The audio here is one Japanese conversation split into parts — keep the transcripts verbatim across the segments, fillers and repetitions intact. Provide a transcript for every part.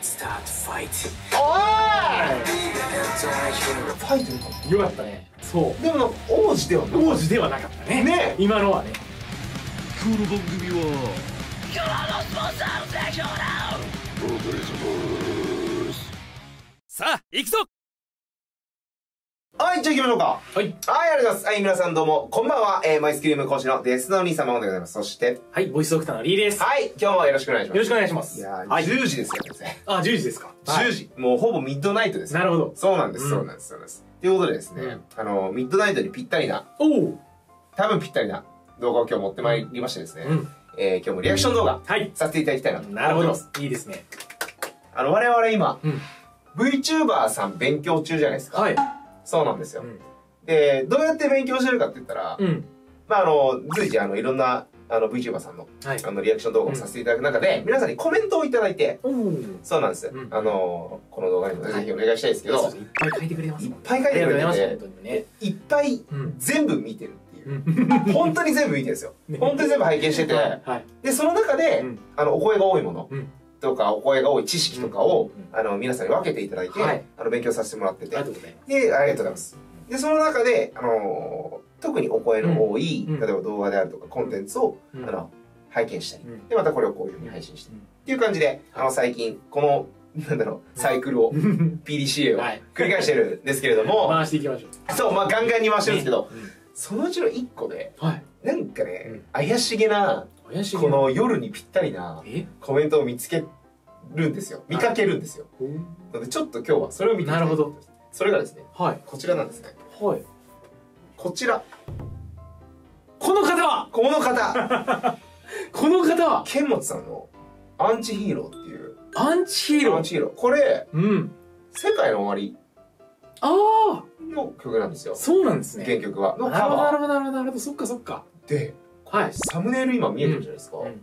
おーいファイトよかった。 よかったね。そうでもなんか王子ではなかった王子ではなかったね。 ね今のはね。 この番組はさあ行くぞ。 はい、じゃあ行きましょうか。 はい。 はい、ありがとうございます。はい、皆さんどうも、こんばんは。えー、マイスクリーム講師のデスのお兄様でございます。そして、 はい、ボイスドクターのリーです。 はい、今日もよろしくお願いします。 よろしくお願いします。 いやー、 はい、 じゅうじですよ、先生。 あ、じゅうじですか。 じゅうじ。もうほぼミッドナイトです。 なるほど。 そうなんです、 うん、 そうなんです、そうなんです。ということでですね、うん、あの、ミッドナイトにぴったりな、 おお多分ぴったりな動画を今日持ってまいりましてですね、うん、えー、今日もリアクション動画、 はい、 させていただきたいなと思ってます。 なるほど。いいですね。 あの、我々今、 うん、 VTuber さん勉強中じゃないですか。 はい。 そうなんですよ。 うんで、どうやって勉強してるかって言ったら、うん、まあ、あの、随時、あの、いろんな、あの、VTuber さんの、はい、あの、リアクション動画をさせていただく中で、うん、皆さんにコメントをいただいて、うん、そうなんです。うん、あの、この動画にもぜひお願いしたいですけど、はい、 いっぱい書いてくれますもんね。 いっぱい書いてくれてて、 ね、 いっぱい全部見てるっていう。うん、本当に全部見てるんですよ。本当に全部拝見してて、はいはい、で、その中で、うん、あの、お声が多いもの、うんとかお声が多い知識とかを、うん、あの皆さんに分けていただいて、はい、あの勉強させてもらってて、ありがとうございます。で、ありがとうございます。で、その中で、あのー、特にお声の多い、うん、例えば動画であるとかコンテンツを、うん、あの拝見したり、うん、で、またこれをこういうふうに配信したり、うん、っていう感じで、あの最近、この、なんだろう、サイクルを、ピーディーシーエー を繰り返してるんですけれども、 回していきましょう。 そう、まあガンガンに回してるんですけど、ね、そのうちのいっこで、はい、なんかね、うん、怪しげな、この夜にぴったりなコメントを見つけるんですよ。見かけるんですよ。なのでちょっと今日はそれを見ていきたいと思います。それがですね、はい、こちらなんですね。はい。こちら。 この方はこの方この方は剣持さんのアンチヒーローっていう。 アンチヒーローアンチヒーロー。これ、うん。世界の終わり。ああの曲なんですよ。 そうなんですね。 原曲は。 のカバー。なるほど、なるほど、なるほど。そっかそっか。 で、はい。サムネイル今見えてるじゃないですか。うん、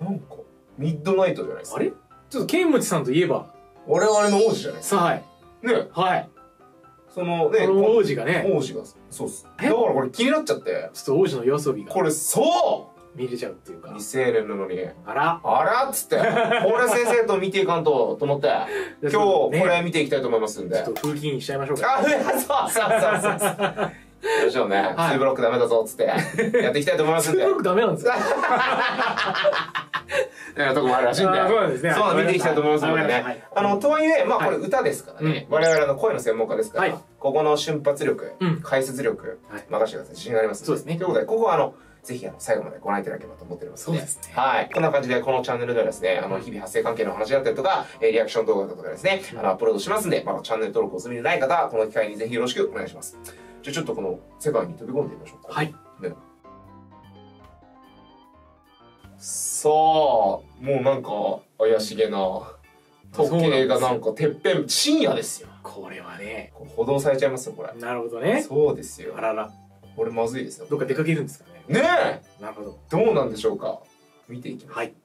なんか、ミッドナイトじゃないですか。 あれちょっと剣持さんといえば。 我々の王子じゃないですか。 はい。 ね。 はい。 そのね、 この王子がね。 王子が、そうっす。だからこれ気になっちゃって。 ちょっと王子の夜遊びが。 これ、そう見れちゃうっていうか。 未成年なのに。 あらあらっつって。これ先生と見ていかんと、と思って。今日、これ見ていきたいと思いますんで。 ちょっと風紀にしちゃいましょうか。 あ、そうそうそうそう。どうしようね。ツーブロックダメだぞ、つって。やっていきたいと思いますんで。 ツーブロックダメなんですかとこもあるらしいんで。 そうなんですね。 そう見ていきたいと思いますのでね。あの、とはいえ、まあこれ歌ですからね。我々の声の専門家ですから、ここの瞬発力、解説力、任せてください。自信があります。 そうですね。 ということで、ここはあの、ぜひあの最後までご覧いただければと思っておりますので。そうですね。はい。こんな感じで、このチャンネルではですね、あの、日々発生関係の話だったりとか、リアクション動画だとかですね、あの、アップロードしますんで、まだチャンネル登録お済みでない方は、この機会にぜひよろしくお願いします。じゃあちょっとこの世界に飛び込んでみましょうか。はい。ね。さあ、もうなんか怪しげな時計がなんかてっぺん、深夜ですよ。 これはね。 補導されちゃいますよ、これ。 なるほどね。 そうですよ。 あらら。 これまずいですよ。 どっか出かけるんですかね。 ねえ。 なるほど。 どうなんでしょうか。見ていきます。はい。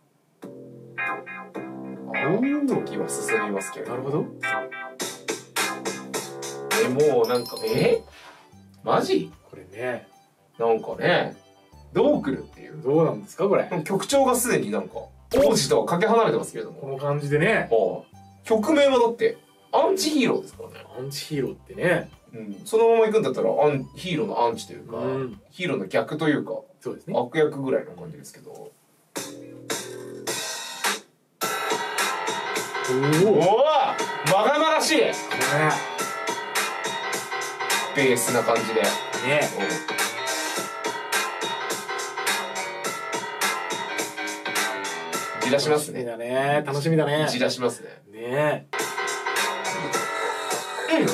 ああ、時は進みますけれど。 なるほど。 え、もうなんか、えマジこれね。 なんかね、どう来るっていう。 どうなんですかこれ。 曲調がすでになんか、王子とはかけ離れてますけれども。 この感じでね。 はあ、曲名はだって、アンチヒーローですからね。 アンチヒーローってね。 うん。そのまま行くんだったら、アンヒーローのアンチというか、うん、ヒーローの逆というか、 そうですね。 悪役ぐらいの感じですけど。おおまがまがしい、ね、ベースな感じで。ねじらしますね。 楽しみだね。楽しみだね。 じらしますね。 ねえ。うん。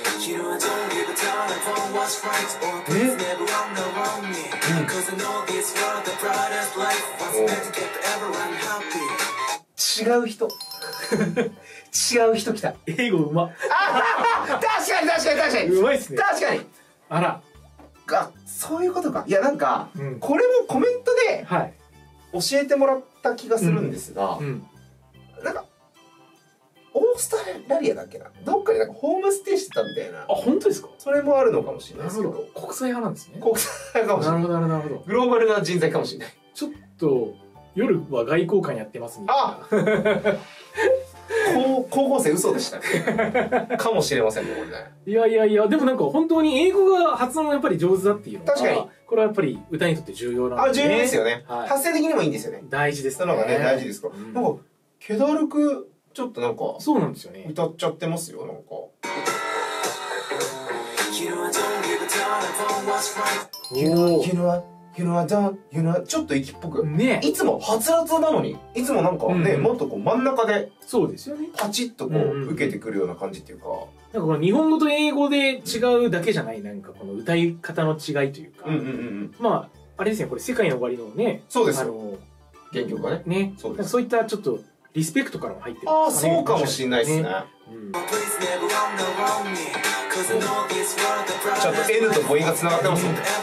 違う人違う人来た。 英語うま。 あ確かに確かに確かにうまいっすね。 確かに。 あらあ、そういうことか。いやなんか、うん、これもコメントで教えてもらった気がするんですが、うんうん、なんかオーストラリアだっけな、どっかでなんかホームステイしてたみたいな。 あ、本当ですか。 それもあるのかもしれないですけど。 国際派なんですね。 国際派かもしれない。 なるほどなるほど。 グローバルな人材かもしれない。 ちょっと夜は外交官やってますみたいな。 あこ高高校生嘘でしたね。かもしれませんね、これね。 いやいやいや、でもなんか本当に英語が発音がやっぱり上手だっていうのが、 確かにこれはやっぱり歌にとって重要なんですね。あ、重要ですよね。 はい、 発声的にもいいんですよね。 大事ですね。 そういうのがね、大事ですから。うん、なんか、気だるく、ちょっとなんか、 そうなんですよね。 歌っちゃってますよ、なんか。You know, you know, you know, don't, you know, ちょっと息っぽく。ね。いつもはつらつなのに、いつもなんかね、うん、もっとこう真ん中で、 そうですよね。 パチッとこう、受けてくるような感じっていうか。 なんかこの日本語と英語で違うだけじゃない、なんかこの歌い方の違いというか。うんうんうん。まあ、あれですね、これ世界の終わりのね。 そうですよ。あの、原曲がね。 ね。そうです。そういったちょっと、リスペクトからも入ってる、 ね。ああ、そうかもしれないですね。うん、ちょっと N と母音が繋がってますもんね。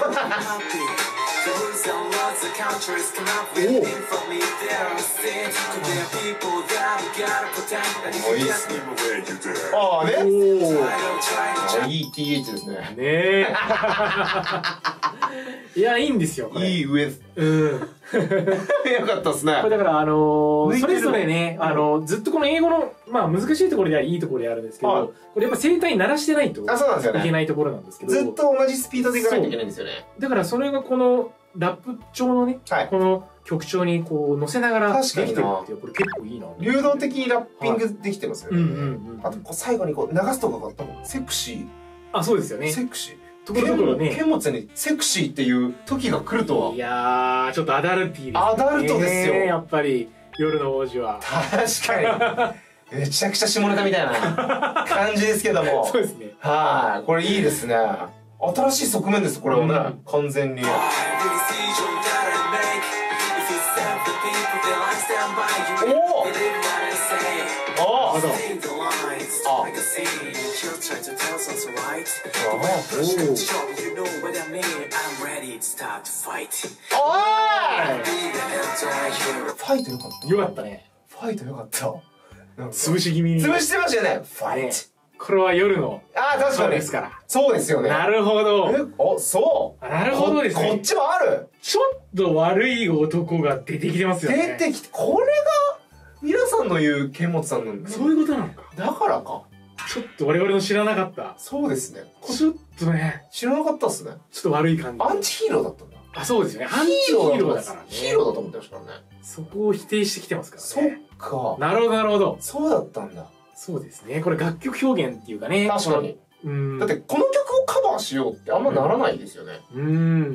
おお、いいっすね。ああね。おお、いい ティーエイチ ですね。ねえ。いや、いいんですよ。 いい上。うん。よかったっすね。 これだからあのー、それぞれね、あのー、ずっとこの英語のまあ難しいところでありいいところであるんですけど、はい、これやっぱ声帯鳴らしてないといけないところなんですけど、 ずっと同じスピードでいかないといけないんですよね。 だからそれがこのラップ調のね、はい、この曲調にこう乗せながらできてるっていうこれ結構いいな。 流動的にラッピングできてますよね。あと最後にこう流すとこがあったもん。セクシー。 あ、そうですよね。 セクシー。ところどころね、剣持にセクシーっていう時が来るとは。 いやー、ちょっとアダルティーですね。 アダルトですよ。 やっぱり夜の王子は。 確かに。めちゃくちゃ下ネタみたいな感じですけども。 そうですね。 はい、これいいですね。新しい側面です、これはね、うん、完全に。おお。ああ。ファイトよかった。 よかったね。 ファイトよかった。 潰し気味に。 潰してましたよね。ファイト。 これは夜の。 ああ、確かに。 ですから。 そうですよね。 なるほど。 え、お、そう。 なるほどですね。 こっちもある。 ちょっと悪い男が出てきてますよね。 出てきて、これが皆さんの言う剣持さんなんだ。 そういうことなのか。 だからか。 ちょっと我々の知らなかった。 そうですね。 ちょっとね。 知らなかったっすね。 ちょっと悪い感じ。 アンチヒーローだったんだ。 あ、そうですよね。アンチヒーローだからね。 ヒーローだと思ってましたからね。 そこを否定してきてますからね。そっか。 なるほど、なるほど。 そうだったんだ。 そうですね。これ楽曲表現っていうかね。 確かに。うん。だってこの曲をカバーしようってあんまならないですよね。うん。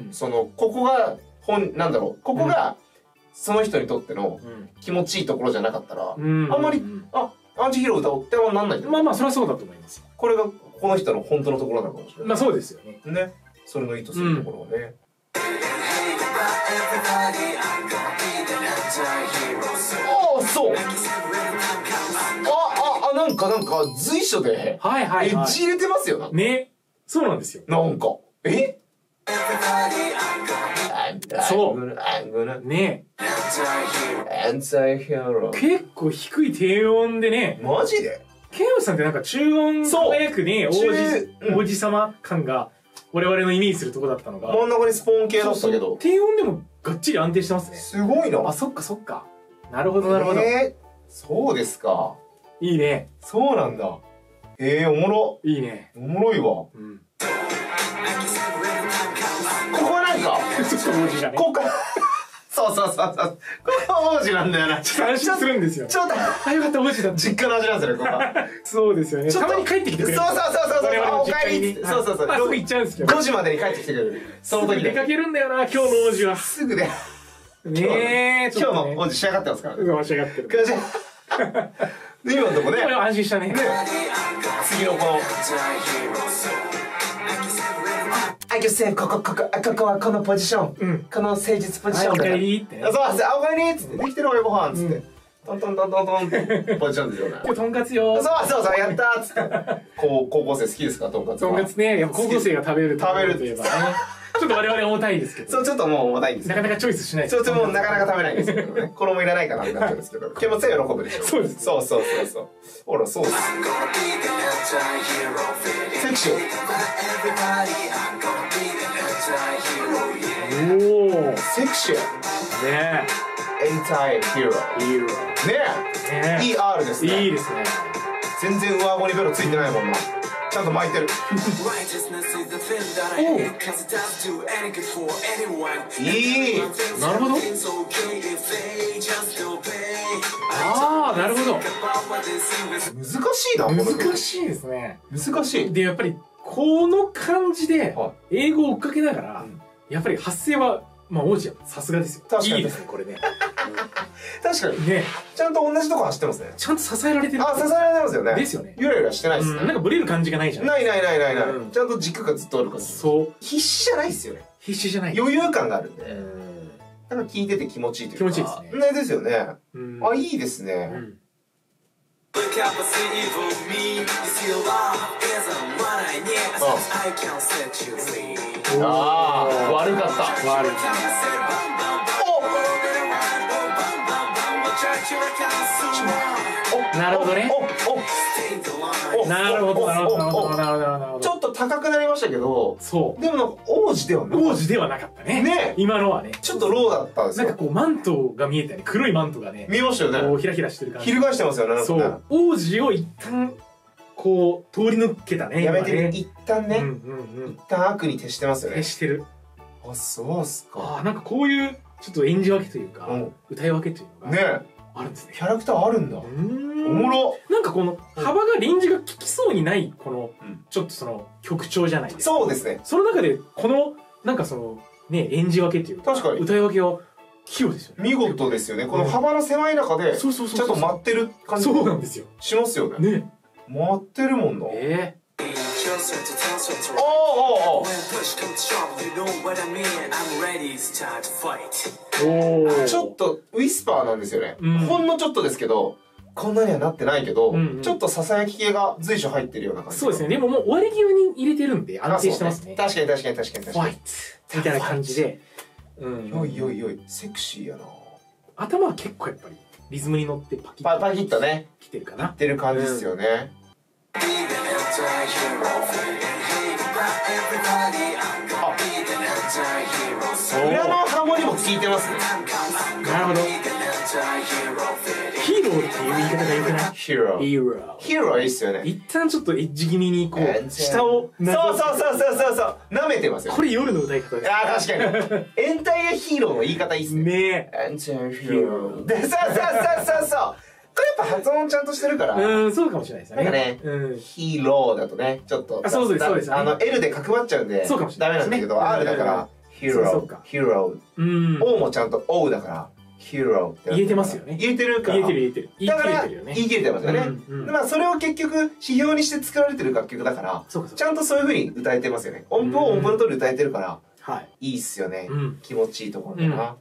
その、ここが、本、なんだろう。ここが、その人にとっての気持ちいいところじゃなかったら、あんまり、あ、アンチヒーロー歌おうってはなんない。 まあまあ、それはそうだと思いますよ。 これがこの人の本当のところなのかもしれない。 まあそうですよね。 ね。それの意図するところをね。ああ、そう。あ、あ、あ、なんか、なんか、随所で、はいはい。エッジ入れてますよ。 ね。そうなんですよ。 なんか、えそう。ね。結構低い低音でね。 マジでケンオさんってなんか中音輝くね、王子、王子様感が我々のイメージするとこだったのが。 真ん中にスポーン系だったけど。 低音でもがっちり安定してますね。 すごいな。 あ、そっかそっか。なるほどなるほど。 えー、そうですか。 いいね。 そうなんだ。ええー、おもろ。 いいね。 おもろいわ。うん。ここはなんか、 ちょっと王子じゃね。 ここそうそうそうそう。ここは王子なんだよな。 ちょっと安心するんですよ。 ちょっと、 あ、よかった、王子だ。 実家の味なんですよね、ここは。 そうですよね。たまに帰ってきてくれる。 そうそうそうそう。お帰りって。そうそうそう。 まあ、すぐ行っちゃうんですけど。 ごじまでに帰ってきてくれる。その時出かけるんだよな、今日の王子は。 すぐで。 ねえ、 今日の王子仕上がってますから。 うん、仕上がってる。 今のとこね。 安心したね。 次のこの。I can say ここここここはこのポジション、この誠実ポジションで。 おかえりってね。 そう、おかえりっつってできてるわよご飯っつって。トントントントントンってポジションですよね。 今日とんかつよ。 そうそうそうやったーっつって。高高校生好きですかとんかつ。 とんかつね、やっぱ高校生が食べる食べるといえばね。ちょっと我々重たいですけど。 そうちょっともう重たいんです。 なかなかチョイスしない。 ちょっともうなかなか食べないんですけどね。衣いらないかなってなっちゃうんですけど。気持ちは喜ぶでしょ。 そうです。 そうそうそうそう。ほらそうです。セクシー。 おお、 セクシー。 ね Entire Hero。ねえ。イーアール ですね。 いいですね。 全然上顎にベロついてないもんな。ちゃんと巻いてる。いい。 なるほど。ああ、なるほど。 難しいな。 難しいですね。 難しい。 で、やっぱりこの感じで英語を追っかけながら、やっぱり発声はまあ王子はさすがですよ。 確かにいいですねこれね。 確かにね。 ちゃんと同じとこ走ってますね。 ちゃんと支えられてる。 あ、支えられてますよね。 ですよね。 ゆらゆらしてないですね。 なんかブレる感じがないじゃん。 ないないないないない。ちゃんと軸がずっとあるから。 そう。 必死じゃないですよね。 必死じゃない。 余裕感があるんで。なんか聞いてて気持ちいいというか。 気持ちいいですね。 ねですよね。あ、いいですね。ああ、悪かった。悪い。 なるほどね。なるほどなるほどなるほどなるほど。 ちょっと高くなりましたけど、 そう。 でもなんか王子ではなかった。 王子ではなかったね。 ね。 今のはね。 ちょっとローだったんですよ。 なんかこうマントが見えたね。黒いマントがね。 見えましたよね。 こうひらひらしてる感じ。 翻してますよね。 そう。王子を一旦こう通り抜けたね。 やめて一旦ね。一旦悪に徹してますよね。 徹してる。 あ、そうっすか。 あ、なんかこういうちょっと演じ分けというか歌い分けというのがねあるんですね。 キャラクターあるんだ。おもろ。 なんかこの幅がレンジが効きそうにないこのちょっとその曲調じゃないですか。 そうですね。 その中でこのなんかそのね演じ分けっていうか歌い分けは器用ですよね。 見事ですよね。この幅の狭い中でちゃんと待ってる感じ。 そうなんですよ。 しますよね。ね。待ってるもんな。ええ。おおおお。ちょっとウィスパーなんですよね。ほんのちょっとですけど、こんなにはなってないけど、ちょっとささやき系が随所入ってるような感じ。 そうですね。でももう終わり際に入れてるんで安定してますね。 確かに確かに確かに確かに。 みたいな感じで。 よいよいよい、セクシーやな。 頭は結構やっぱりリズムに乗ってパキッパキッとね。 来てるかな。 来てる感じですよね。裏のハモにも効いてますね。 なるほど。ヒーローっていう言い方がよくない？ ヒーロー。 ヒーロー。 ヒーローいいっすよね。 一旦ちょっとエッジ気味にこう下をそうそうそうそうそうそう舐めてますよ。 これ夜の歌い方です。 ああ確かに。エンタイアヒーローの言い方いいっすね。 ねえ。エンタイアヒーロー。でそうそうそうそうそう。これやっぱ発音ちゃんとしてるから。 うん、そうかもしれないですね。 なんかね、ヒーローだとね、ちょっと。 あ、そうです、そうです。 あの、L で角張っちゃうんで、 そうかもしれない。 ダメなんだけど、R だから、ヒーロー、ヒーロー。O もちゃんと O だから、ヒーローって。 言えてますよね。 言えてるから。 言えてる言えてる。 だから、言い切れてますよね。まあ、それを結局、指標にして作られてる楽曲だから、ちゃんとそういう風に歌えてますよね。音符を音符の通り歌えてるから、はい。いいっすよね。気持ちいいところだな。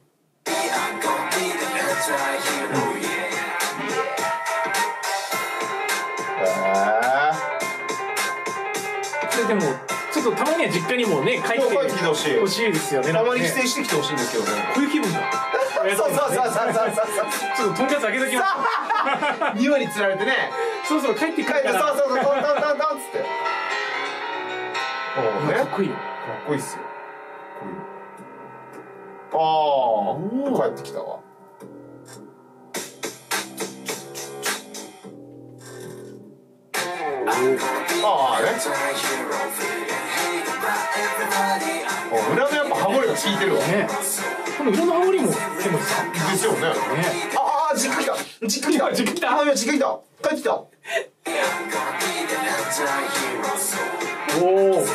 でもちょっとたまには実家にもね帰ってきてほしいですよね。 たまに帰省してきてほしいんですけどね。 こういう気分だ。 そうそうそうそうそうそう。 ちょっととんかつあげときます。 にわに釣られてね。 そうそう帰って帰って。 そうそうそうトントントントンっつって。 かっこいいよ。 かっこいいっすよ。ああ帰ってきたわ。ああね。裏のやっぱハモリが効いてるわね。 この裏のハモリもでもさですよね。ああ実家来た実家来た実家来たああ実家来た帰ってきた。おお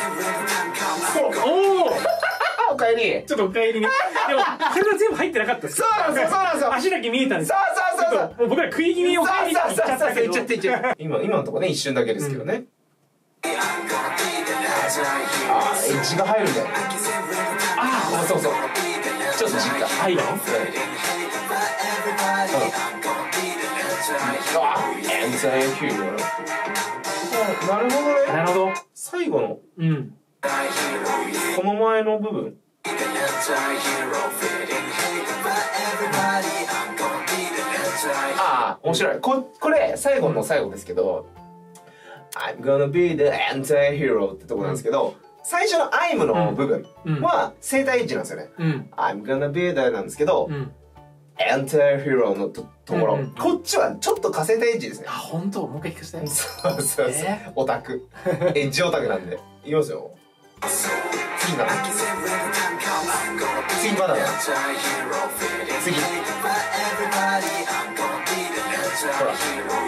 おおおかえり。 ちょっとおかえりね。でも体全部入ってなかったです。 そうなんですよそうなんですよ。 足だけ見えたんです。 そうそうそうそう。 もう僕ら食い気味におかえりって言っちゃったけど。 言っちゃって言っちゃって。今今のとこね一瞬だけですけどね。ああエッジが入るんだよ。ああそうそう。ちょっと実家入るの。あエンタイアヒーロー。なるほどね。 なるほど。最後のうんこの前の部分。ああ面白い。ここれ最後の最後ですけど。I'm gonna be the anti-hero ってとこなんですけど、最初の I'm の部分は声帯エッジなんですよね。I'm gonna be the なんですけど、 エンターヒーローのとところ、うんうん、こっちはちょっとかせたエッジですね。 あ、本当？もう一回聞かせて。 そうそうそう、えー、オタクエッジオタクなんでいきますよ。次なんだっけ、次バナナ、次ほら、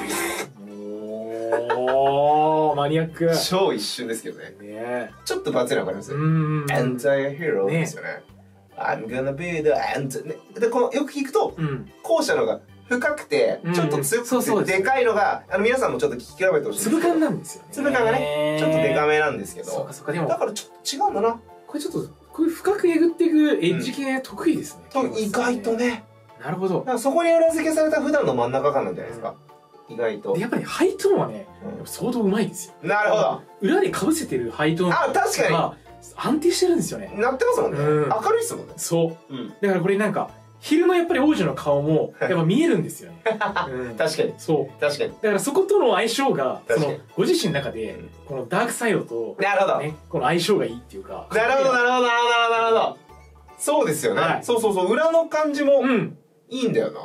おー、マニアック。 超一瞬ですけどね。ね、ちょっとバツリわかります？エンターヒーローですよね。I'm gonna be the end、ね、でこのよく聞くと、うん、後者のが深くてちょっと強くてでかいのが、あの皆さんもちょっと聞き比べてほしい。 粒感なんですよね。 粒感がねちょっとでかめなんですけど、そうかそうか、でもだからちょっと違うんだな。 これちょっとこういう深くえぐっていくエッジ系得意ですね。 うん、意外とね。なるほど。 だからそこに裏付けされた普段の真ん中感なんじゃないですか。うん、意外と。 でやっぱりハイトーンはね、うん、相当うまいんですよ。 なるほど。 裏で被せてるハイトーン。 あ、確かに。 安定してるんですよね。 なってますもんね。うん、明るいっすもんね。 そう。うん、だからこれなんか昼のやっぱり王子の顔もやっぱ見えるんですよね。 うん、確かに。そう。確かに。 だからそことの相性がそのご自身の中でこのダークサイドとなるほどね、この相性がいいっていうか。 なるほどなるほどなるほどなるほど。そうですよね。はい、そうそうそう、裏の感じもいいんだよな。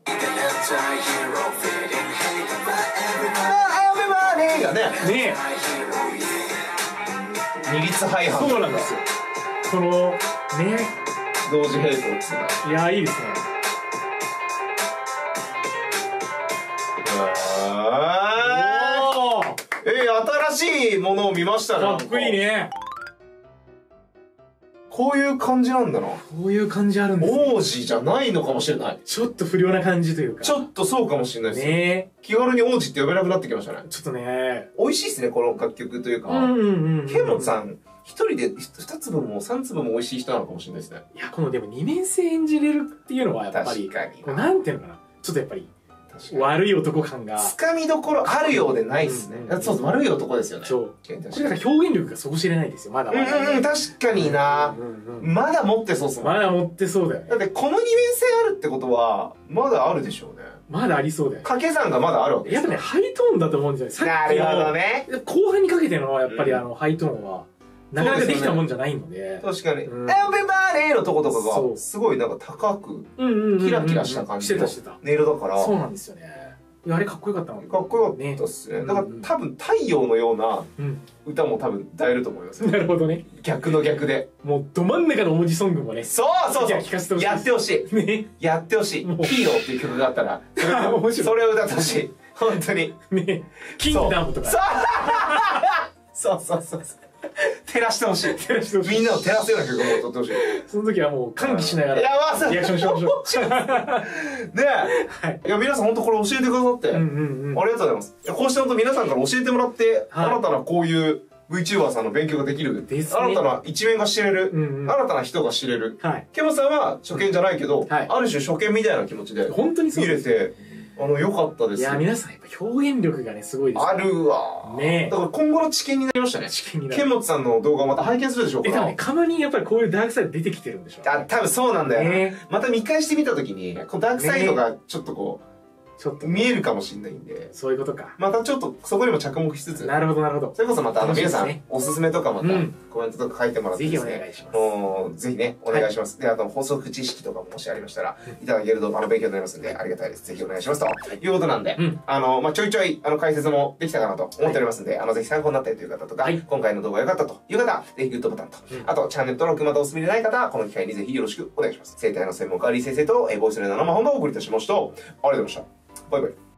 がね。ね。二律背反。 そうなんですよ。このね。 同時並行っつうの。 いや、いいですね。 ああ。えー、新しいものを見ましたね。 かっこいいね。 こういう感じなんだな。 こういう感じあるんですね。王子じゃないのかもしれない。 ちょっと不良な感じというか。 ちょっとそうかもしれないですね。気軽に王子って呼べなくなってきましたね。 ちょっとね。 美味しいですね、この楽曲というか。ケンモチさん、一人で二粒も三粒も美味しい人なのかもしれないですね。 いや、このでも二面性演じれるっていうのはやっぱり。確かに。なんていうのかな。ちょっとやっぱり。悪い男感がつかみどころあるようでないっすね。そうそう、悪い男ですよね。そう。 これなんか表現力が底知れないですよ、まだまだ。 うんうん、確かにな。まだ持ってそうっすもん。 まだ持ってそうだよね。 だってこの二面性あるってことは、まだあるでしょうね。 まだありそうだよ。 掛け算がまだあるわけですやっぱね、ハイトーンだと思うんですよね。 なるほどね。 後半にかけてのやっぱりあの、ハイトーンは、なかなかできたもんじゃないので。 確かに。エブリバディのとことかが、すごいなんか高く、キラキラした感じの音色だから。 そうなんですよね。あれかっこよかったの。 かっこよかったっすね。だから多分太陽のような歌も多分歌えると思います。 なるほどね。 逆の逆で。 もうど真ん中の文字ソングもね。 そうそうそう。やってほしい。ね。やってほしい。ヒーローっていう曲があったら、それを歌ってほしい。本当に。ね。 キングダムとか。 そうそうそうそう。照らしてほしい。照らしてほしい。みんなを照らすような曲を撮ってほしい。 その時はもう歓喜しながら。 いや、まさリアクションしましょう。 ねえ。いや、皆さん本当これ教えてくださって。ありがとうございます。こうして本当皆さんから教えてもらって、新たなこういう VTuber さんの勉強ができる。新たな一面が知れる。新たな人が知れる。ケモさんは初見じゃないけど、ある種初見みたいな気持ちで見れて。あの、良かったです。 いや、皆さんやっぱ表現力がね、すごいですね。 あるわ。ねだから今後の知見になりましたね。知見になる。ケンモチさんの動画をまた拝見するでしょうか。 え、多分ね、たまにやっぱりこういうダークサイド出てきてるんでしょう。 あ、多分そうなんだよね。また見返してみたときに、このダークサイドがちょっとこう、ちょっと見えるかもしれないんで。 そういうことか。 またちょっとそこにも着目しつつ。 なるほど、なるほど。 それこそまたあの皆さん、おすすめとかまたコメントとか書いてもらってですね。 ぜひお願いします。 ぜひね、お願いします。で、あと法則知識とかももしありましたら、いただけるとあの勉強になりますんで、ありがたいです。ぜひお願いします。ということなんで、あの、ま、ちょいちょい、あの、解説もできたかなと思っておりますんで、あの、ぜひ参考になったりという方とか、今回の動画良かったという方、ぜひグッドボタンと、あと、チャンネル登録まだお済みでない方は、この機会にぜひよろしくお願いします。生態の専門家、リー先生と、ボイスレーダーの生本番をお送りいたしました。ありがとうございました。バイバイ。